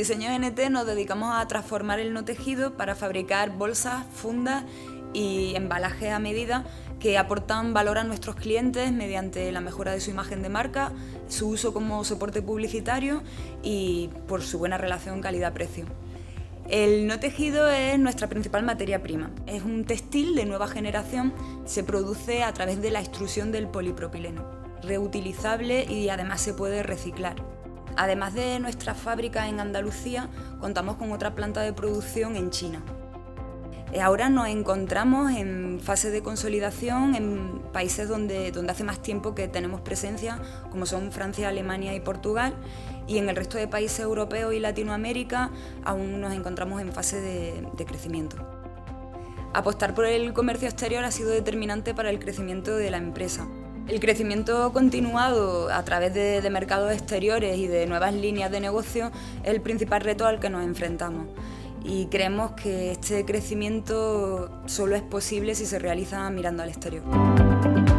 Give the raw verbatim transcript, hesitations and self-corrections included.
Diseño N T nos dedicamos a transformar el no tejido para fabricar bolsas, fundas y embalajes a medida que aportan valor a nuestros clientes mediante la mejora de su imagen de marca, su uso como soporte publicitario y por su buena relación calidad-precio. El no tejido es nuestra principal materia prima. Es un textil de nueva generación, se produce a través de la extrusión del polipropileno, reutilizable y además se puede reciclar. Además de nuestra fábrica en Andalucía, contamos con otra planta de producción en China. Ahora nos encontramos en fase de consolidación en países donde, donde hace más tiempo que tenemos presencia, como son Francia, Alemania y Portugal, y en el resto de países europeos y Latinoamérica aún nos encontramos en fase de, de crecimiento. Apostar por el comercio exterior ha sido determinante para el crecimiento de la empresa. El crecimiento continuado a través de, de mercados exteriores y de nuevas líneas de negocio es el principal reto al que nos enfrentamos. Y creemos que este crecimiento solo es posible si se realiza mirando al exterior.